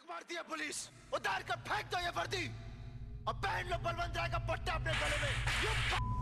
मारती है पुलिस। उतार कर फेंक दो ये वर्दी और पहन लो बलवंत राय का पट्टा अपने गले में।